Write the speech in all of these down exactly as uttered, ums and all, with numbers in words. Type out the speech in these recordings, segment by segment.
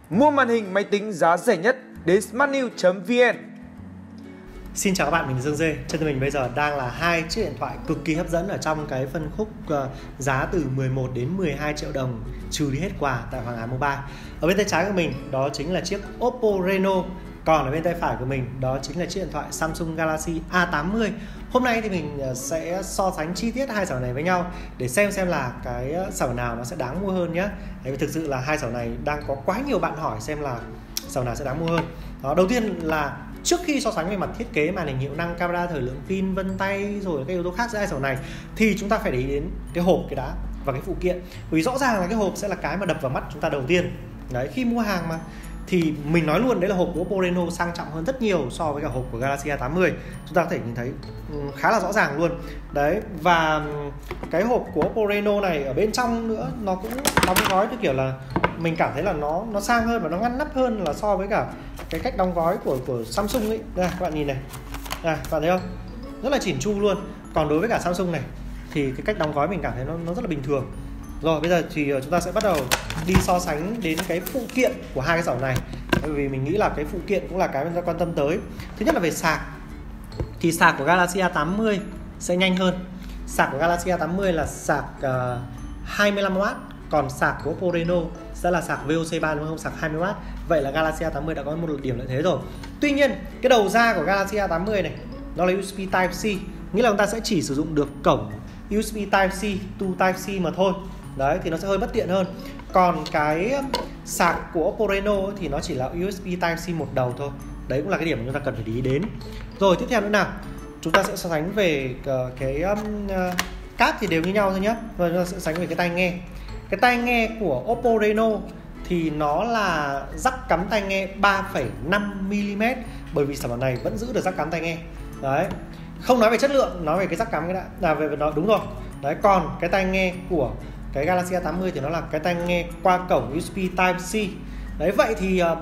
Mua màn hình máy tính giá rẻ nhất đến smartnews chấm vn. Xin chào các bạn, mình là Dương Dê. Trên tay mình bây giờ đang là hai chiếc điện thoại cực kỳ hấp dẫn ở trong cái phân khúc uh, giá từ mười một đến mười hai triệu đồng trừ đi hết quà tại Hoàng Á Mobile. Ở bên tay trái của mình đó chính là chiếc Oppo Reno, còn ở bên tay phải của mình đó chính là chiếc điện thoại Samsung Galaxy A tám mươi. Hôm nay thì mình sẽ so sánh chi tiết hai sản này với nhau để xem xem là cái sản nào nó sẽ đáng mua hơn nhé. Vì thực sự là hai sản này đang có quá nhiều bạn hỏi xem là sản nào sẽ đáng mua hơn. Đó, đầu tiên là trước khi so sánh về mặt thiết kế, màn hình, hiệu năng, camera, thời lượng pin, vân tay rồi các yếu tố khác giữa hai sản này thì chúng ta phải để ý đến cái hộp, cái đá và cái phụ kiện. Vì rõ ràng là cái hộp sẽ là cái mà đập vào mắt chúng ta đầu tiên. Đấy, khi mua hàng mà thì mình nói luôn đấy là hộp của Oppo Reno sang trọng hơn rất nhiều so với cả hộp của Galaxy A tám mươi. Chúng ta có thể nhìn thấy khá là rõ ràng luôn. Đấy, và cái hộp của Oppo Reno này ở bên trong nữa nó cũng đóng gói theo kiểu là mình cảm thấy là nó nó sang hơn và nó ngăn nắp hơn là so với cả cái cách đóng gói của của Samsung ấy. Đây các bạn nhìn này. À, các bạn thấy không? Rất là chỉn chu luôn. Còn đối với cả Samsung này thì cái cách đóng gói mình cảm thấy nó nó rất là bình thường. Rồi bây giờ thì chúng ta sẽ bắt đầu đi so sánh đến cái phụ kiện của hai cái dòng này. Bởi vì mình nghĩ là cái phụ kiện cũng là cái mình ta quan tâm tới. Thứ nhất là về sạc. Thì sạc của Galaxy A tám mươi sẽ nhanh hơn. Sạc của Galaxy A tám mươi là sạc uh, hai mươi lăm oát, còn sạc của Oppo Reno sẽ là sạc vê o xê ba đúng không? Sạc hai mươi oát. Vậy là Galaxy A tám mươi đã có một điểm lợi thế rồi. Tuy nhiên, cái đầu ra của Galaxy A tám mươi này nó là u ét bê Type-C, nghĩa là chúng ta sẽ chỉ sử dụng được cổng u ét bê Type-C to Type-C mà thôi. Đấy, thì nó sẽ hơi bất tiện hơn. Còn cái sạc của Oppo Reno thì nó chỉ là u ét bê Type-C một đầu thôi. Đấy cũng là cái điểm mà chúng ta cần phải để ý đến. Rồi tiếp theo nữa nào, chúng ta sẽ so sánh về cái um, uh, cáp thì đều như nhau thôi nhé. Và chúng ta sẽ so sánh về cái tai nghe. Cái tai nghe của Oppo Reno thì nó là jack cắm tai nghe ba phẩy năm mi li mét, bởi vì sản phẩm này vẫn giữ được jack cắm tai nghe. Đấy. Không nói về chất lượng, nói về cái jack cắm cái đã. À, về nó đúng rồi. Đấy, còn cái tai nghe của cái Galaxy A tám mươi thì nó là cái tai nghe qua cổng u ét bê Type-C. Đấy, vậy thì uh,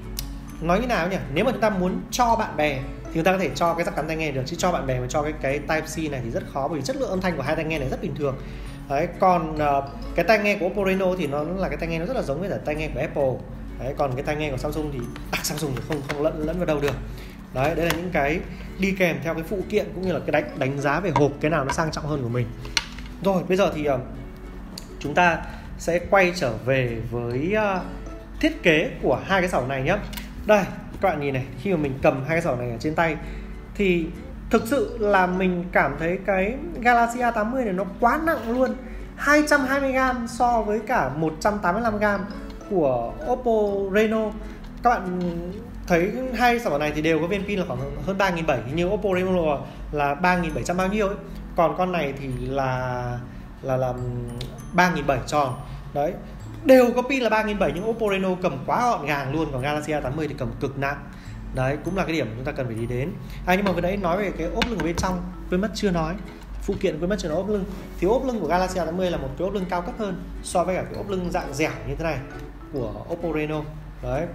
nói như nào nhỉ? Nếu mà chúng ta muốn cho bạn bè thì chúng ta có thể cho cái jack cắm tai nghe được, chứ cho bạn bè mà cho cái cái Type-C này thì rất khó, bởi vì chất lượng âm thanh của hai tai nghe này rất bình thường. Đấy, còn uh, cái tai nghe của Oppo Reno thì nó là cái tai nghe nó rất là giống với cả tai nghe của Apple. Đấy, còn cái tai nghe của Samsung thì à, Samsung thì không không lẫn lẫn vào đâu được. Đấy, đây là những cái đi kèm theo cái phụ kiện cũng như là cái đánh đánh giá về hộp cái nào nó sang trọng hơn của mình. Rồi, bây giờ thì uh, chúng ta sẽ quay trở về với uh, thiết kế của hai cái sẩu này nhé. Đây, các bạn nhìn này, khi mà mình cầm hai cái sẩu này ở trên tay thì thực sự là mình cảm thấy cái Galaxy A tám mươi này nó quá nặng luôn. Hai trăm hai mươi gam so với cả một trăm tám mươi lăm gam của Oppo Reno. Các bạn thấy hai sản phẩm này thì đều có viên pin là khoảng hơn ba nghìn bảy trăm, như Oppo Reno là ba nghìn bảy trăm bao nhiêu ấy. Còn con này thì là là là ba nghìn bảy trăm tròn. Đấy, đều có pin là ba nghìn bảy trăm nhưng Oppo Reno cầm quá gọn gàng luôn, còn Galaxy A tám mươi thì cầm cực nặng. Đấy cũng là cái điểm chúng ta cần phải đi đến. À, nhưng mà vừa nãy nói về cái ốp lưng ở bên trong quên mất chưa nói. Phụ kiện quên mất chưa nói ốp lưng. Thì ốp lưng của Galaxy A tám mươi là một cái ốp lưng cao cấp hơn so với cả cái ốp lưng dạng dẻo như thế này của Oppo Reno. Đấy.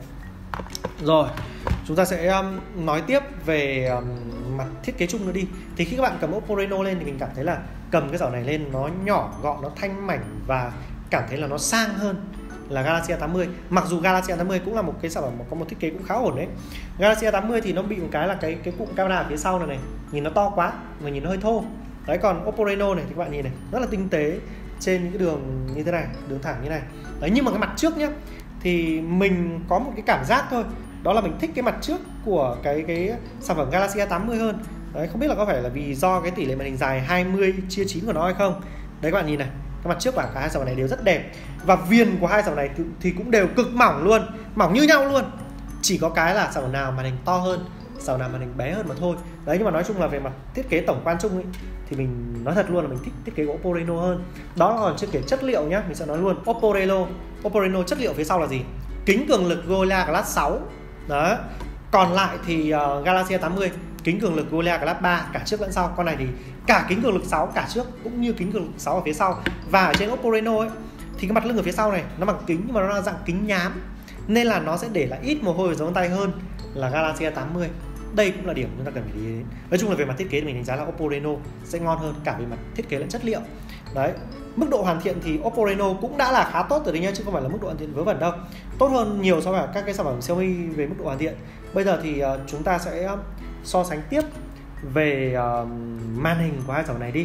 Rồi, chúng ta sẽ um, nói tiếp về um, mặt thiết kế chung nữa đi. Thì khi các bạn cầm Oppo Reno lên thì mình cảm thấy là cầm cái dòng này lên nó nhỏ gọn, nó thanh mảnh và cảm thấy là nó sang hơn là Galaxy A tám mươi. Mặc dù Galaxy A tám mươi cũng là một cái sản phẩm có một thiết kế cũng khá ổn đấy. Galaxy A tám mươi thì nó bị một cái là cái cái cụm camera phía sau này này, nhìn nó to quá và nhìn nó hơi thô. Đấy, còn Oppo Reno này thì các bạn nhìn này, rất là tinh tế trên những cái đường như thế này, đường thẳng như này. Đấy, nhưng mà cái mặt trước nhá thì mình có một cái cảm giác thôi, đó là mình thích cái mặt trước của cái cái sản phẩm Galaxy A tám mươi hơn. Đấy, không biết là có phải là vì do cái tỷ lệ màn hình dài hai mươi chia chín của nó hay không. Đấy các bạn nhìn này, cái mặt trước của cả hai sản phẩm này đều rất đẹp. Và viền của hai sản phẩm này thì cũng đều cực mỏng luôn, mỏng như nhau luôn. Chỉ có cái là sản phẩm nào màn hình to hơn, sản phẩm nào màn hình bé hơn mà thôi. Đấy, nhưng mà nói chung là về mặt thiết kế tổng quan chung ấy, thì mình nói thật luôn là mình thích thiết kế của Oppo Reno hơn. Đó, còn chưa kể chất liệu nhá, mình sẽ nói luôn. Oppo Reno, Oppo Reno chất liệu phía sau là gì? Kính cường lực Gorilla Glass sáu. Đó. Còn lại thì uh, Galaxy A tám mươi kính cường lực Gorilla Glass ba cả trước lẫn sau. Con này thì cả kính cường lực sáu cả trước cũng như kính cường lực sáu ở phía sau. Và ở trên Oppo Reno ấy thì cái mặt lưng ở phía sau này nó bằng kính nhưng mà nó là dạng kính nhám, nên là nó sẽ để lại ít mồ hôi ở dấu vân tay hơn là Galaxy A tám mươi. Đây cũng là điểm chúng ta cần phải đi đến. Nói chung là về mặt thiết kế thì mình đánh giá là Oppo Reno sẽ ngon hơn cả về mặt thiết kế lẫn chất liệu. Đấy. Mức độ hoàn thiện thì Oppo Reno cũng đã là khá tốt rồi đấy nhá, chứ không phải là mức độ hoàn thiện vớ vẩn đâu. Tốt hơn nhiều so với các cái sản phẩm Xiaomi về mức độ hoàn thiện. Bây giờ thì uh, chúng ta sẽ so sánh tiếp về uh, màn hình của hai sản phẩm này đi.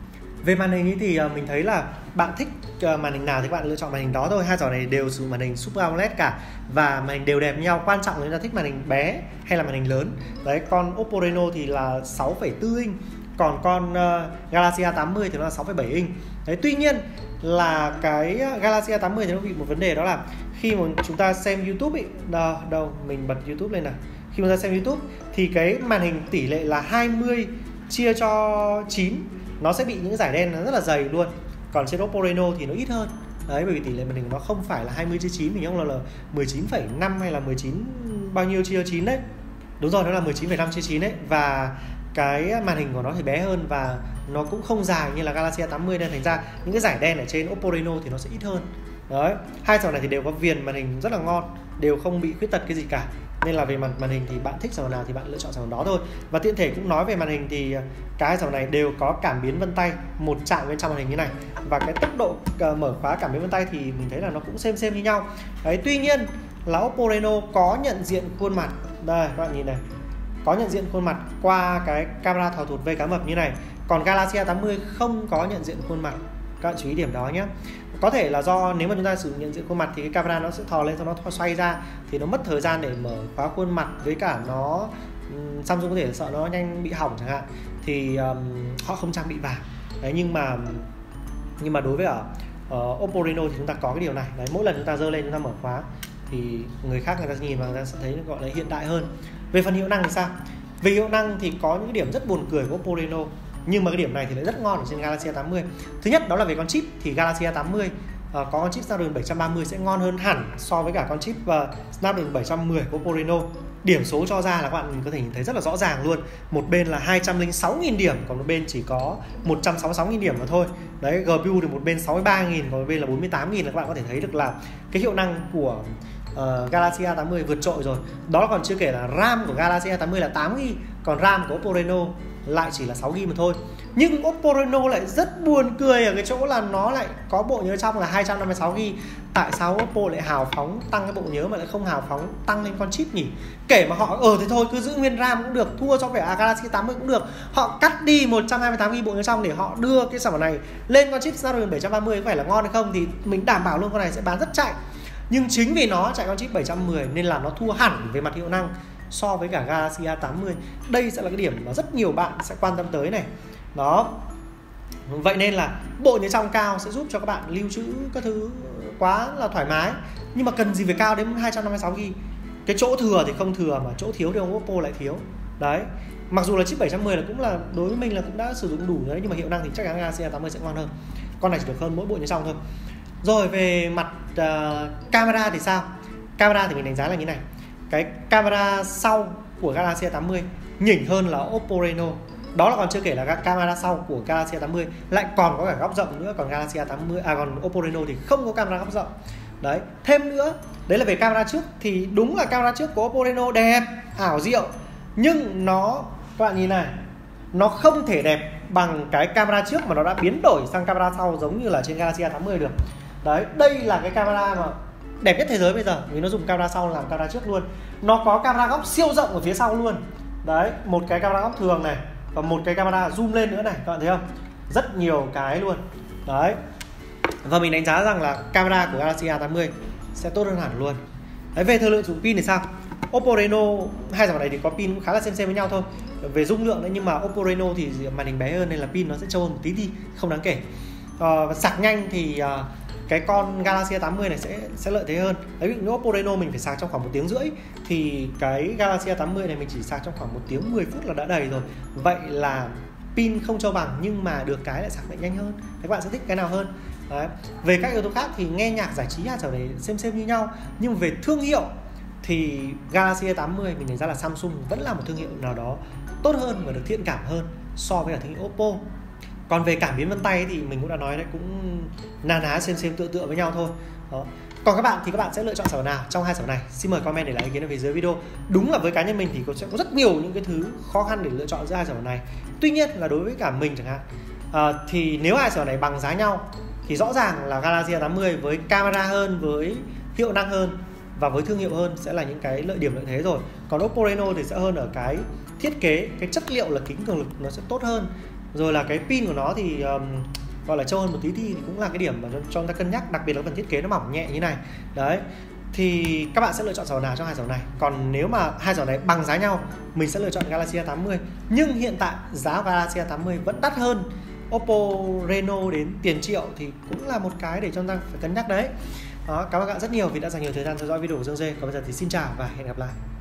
Về màn hình ấy thì uh, mình thấy là bạn thích uh, màn hình nào thì bạn lựa chọn màn hình đó thôi. Hai sản phẩm này đều sử dụng màn hình Super AMOLED cả và màn hình đều đẹp như nhau. Quan trọng là chúng ta thích màn hình bé hay là màn hình lớn. Đấy, con Oppo Reno thì là sáu phẩy bốn inch, còn con uh, Galaxy A tám mươi thì nó là sáu phẩy bảy inch. Đấy, tuy nhiên là cái Galaxy A tám mươi thì nó bị một vấn đề, đó là khi mà chúng ta xem YouTube ấy, đâu, đâu mình bật YouTube lên nào. Khi mà chúng ta xem YouTube thì cái màn hình tỷ lệ là hai mươi chia cho chín, nó sẽ bị những giải đen nó rất là dày luôn. Còn trên Oppo Reno thì nó ít hơn. Đấy, bởi vì tỷ lệ màn hình của nó không phải là hai mươi chia chín, mình nhớ là mười chín phẩy năm hay là mười chín bao nhiêu chia chín đấy. Đúng rồi, nó là mười chín phẩy năm chia chín đấy. Và cái màn hình của nó thì bé hơn và nó cũng không dài như là Galaxy A tám mươi, nên thành ra những cái giải đen ở trên Oppo Reno thì nó sẽ ít hơn. Đấy, hai sản này thì đều có viền màn hình rất là ngon, đều không bị khuyết tật cái gì cả. Nên là về mặt màn hình thì bạn thích sản phẩm nào thì bạn lựa chọn sản phẩm đó thôi. Và tiện thể cũng nói về màn hình thì cả hai sản phẩm này đều có cảm biến vân tay, một chạm bên trong màn hình như này. Và cái tốc độ mở khóa cảm biến vân tay thì mình thấy là nó cũng xem xem như nhau. Đấy, tuy nhiên là Oppo Reno có nhận diện khuôn mặt. Đây, các bạn nhìn này, có nhận diện khuôn mặt qua cái camera thò thụt vây cá mập như này. Còn Galaxy A tám mươi không có nhận diện khuôn mặt. Các bạn chú ý điểm đó nhé. Có thể là do nếu mà chúng ta sử dụng nhận diện khuôn mặt thì cái camera nó sẽ thò lên, sau nó xoay ra thì nó mất thời gian để mở khóa khuôn mặt, với cả nó Samsung có thể sợ nó nhanh bị hỏng chẳng hạn, thì um, họ không trang bị vào. Đấy, nhưng mà nhưng mà đối với ở uh, Oppo Reno thì chúng ta có cái điều này. Đấy, mỗi lần chúng ta giơ lên chúng ta mở khóa thì người khác người ta nhìn vào người ta sẽ thấy gọi là hiện đại hơn. Về phần hiệu năng thì sao? Về hiệu năng thì có những cái điểm rất buồn cười của Oppo Reno, nhưng mà cái điểm này thì lại rất ngon ở trên Galaxy A tám mươi. Thứ nhất đó là về con chip, thì Galaxy A tám mươi uh, có con chip Snapdragon bảy trăm ba mươi sẽ ngon hơn hẳn so với cả con chip uh, Snapdragon bảy trăm mười của Oppo Reno. Điểm số cho ra là các bạn có thể nhìn thấy rất là rõ ràng luôn. Một bên là hai trăm lẻ sáu nghìn điểm, còn một bên chỉ có một trăm sáu mươi sáu nghìn điểm mà thôi. Đấy, giê pê u thì một bên sáu mươi ba nghìn, còn một bên là bốn mươi tám nghìn, là các bạn có thể thấy được là cái hiệu năng của Uh, Galaxy A tám mươi vượt trội rồi. Đó là còn chưa kể là RAM của Galaxy A tám mươi là tám gi ga bai, còn RAM của Oppo Reno lại chỉ là sáu gi ga bai mà thôi. Nhưng Oppo Reno lại rất buồn cười ở cái chỗ là nó lại có bộ nhớ trong là hai trăm năm mươi sáu gi ga bai. Tại sao Oppo lại hào phóng tăng cái bộ nhớ mà lại không hào phóng tăng lên con chip nhỉ? Kể mà họ ờ thế thôi cứ giữ nguyên RAM cũng được, thua cho vẻ Galaxy tám mươi cũng được. Họ cắt đi một trăm hai mươi tám gi ga bai bộ nhớ trong để họ đưa cái sản phẩm này lên con chip Snapdragon bảy trăm ba mươi, có phải là ngon hay không thì mình đảm bảo luôn con này sẽ bán rất chạy. Nhưng chính vì nó chạy con chip bảy trăm mười nên là nó thua hẳn về mặt hiệu năng so với cả Galaxy A tám mươi. Đây sẽ là cái điểm mà rất nhiều bạn sẽ quan tâm tới này. Đó. Vậy nên là bộ nhớ trong cao sẽ giúp cho các bạn lưu trữ các thứ quá là thoải mái. Nhưng mà cần gì phải cao đến hai trăm năm mươi sáu gi ga bai. Cái chỗ thừa thì không thừa, mà chỗ thiếu thì ông Oppo lại thiếu. Đấy. Mặc dù là chip bảy trăm mười là cũng là đối với mình là cũng đã sử dụng đủ đấy, nhưng mà hiệu năng thì chắc chắn Galaxy A tám mươi sẽ ngon hơn. Con này chỉ được hơn mỗi bộ nhớ trong thôi. Rồi về mặt uh, camera thì sao? Camera thì mình đánh giá là như này. Cái camera sau của Galaxy A tám mươi nhỉnh hơn là Oppo Reno. Đó là còn chưa kể là các camera sau của Galaxy A tám mươi lại còn có cả góc rộng nữa. Còn Galaxy A tám mươi, à còn Oppo Reno thì không có camera góc rộng. Đấy, thêm nữa, đấy là về camera trước. Thì đúng là camera trước của Oppo Reno đẹp, ảo diệu, nhưng nó, các bạn nhìn này, nó không thể đẹp bằng cái camera trước mà nó đã biến đổi sang camera sau giống như là trên Galaxy A tám mươi được. Đấy, đây là cái camera mà đẹp nhất thế giới bây giờ, vì nó dùng camera sau làm camera trước luôn. Nó có camera góc siêu rộng ở phía sau luôn. Đấy, một cái camera góc thường này và một cái camera zoom lên nữa này, các bạn thấy không? Rất nhiều cái luôn. Đấy. Và mình đánh giá rằng là camera của Galaxy A tám mươi sẽ tốt hơn hẳn luôn. Đấy, về thời lượng sử dụng pin thì sao? Oppo Reno, hai sản phẩm này thì có pin cũng khá là xem xem với nhau thôi. Về dung lượng đấy, nhưng mà Oppo Reno thì màn hình bé hơn nên là pin nó sẽ trâu hơn một tí đi, không đáng kể. Ờ, sạc nhanh thì uh, cái con Galaxy A tám mươi này sẽ sẽ lợi thế hơn. Đấy, ví dụ Oppo Reno mình phải sạc trong khoảng một tiếng rưỡi, thì cái Galaxy A tám mươi này mình chỉ sạc trong khoảng một tiếng mười phút là đã đầy rồi. Vậy là pin không trâu bằng, nhưng mà được cái lại sạc lại nhanh hơn. Thế các bạn sẽ thích cái nào hơn? Đấy. Về các yếu tố khác thì nghe nhạc, giải trí hai sản phẩm này xem xem như nhau, nhưng về thương hiệu thì Galaxy A tám mươi mình đánh giá là Samsung vẫn là một thương hiệu nào đó tốt hơn và được thiện cảm hơn so với cả thương hiệu Oppo. Còn về cảm biến vân tay thì mình cũng đã nói đấy, cũng na ná xem xem tựa tựa với nhau thôi. Đó. Còn các bạn thì các bạn sẽ lựa chọn sản phẩm nào trong hai sản phẩm này? Xin mời comment để lại ý kiến ở phía dưới video. Đúng là với cá nhân mình thì sẽ có rất nhiều những cái thứ khó khăn để lựa chọn giữa hai sản phẩm này. Tuy nhiên là đối với cả mình chẳng hạn, à, thì nếu hai sản phẩm này bằng giá nhau thì rõ ràng là Galaxy A tám mươi với camera hơn, với hiệu năng hơn và với thương hiệu hơn sẽ là những cái lợi điểm lợi thế rồi. Còn Oppo Reno thì sẽ hơn ở cái thiết kế, cái chất liệu là kính cường lực nó sẽ tốt hơn. Rồi là cái pin của nó thì um, gọi là trâu hơn một tí thì cũng là cái điểm mà cho chúng ta cân nhắc, đặc biệt là phần thiết kế nó mỏng nhẹ như này. Đấy. Thì các bạn sẽ lựa chọn dòng nào trong hai dòng này. Còn nếu mà hai dòng này bằng giá nhau, mình sẽ lựa chọn Galaxy A tám mươi. Nhưng hiện tại giá Galaxy A tám mươi vẫn đắt hơn Oppo Reno đến tiền triệu, thì cũng là một cái để chúng ta phải cân nhắc đấy. Đó, cảm ơn các bạn rất nhiều vì đã dành nhiều thời gian theo dõi video của Dương Dê. Còn bây giờ thì xin chào và hẹn gặp lại.